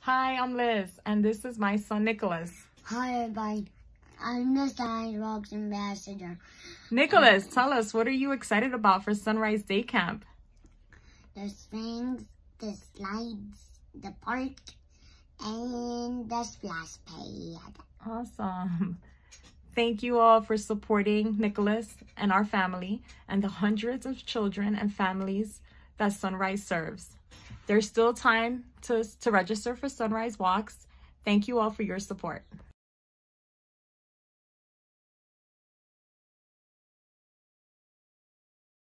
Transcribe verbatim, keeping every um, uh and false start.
Hi, I'm Liz, and this is my son, Nicholas. Hi, everybody. I'm the SunriseWALKS ambassador. Nicholas, tell us, what are you excited about for Sunrise Day Camp? The swings, the slides, the park, and the splash pad. Awesome. Thank you all for supporting Nicholas and our family and the hundreds of children and families that Sunrise serves. There's still time to, to register for Sunrise Walks. Thank you all for your support.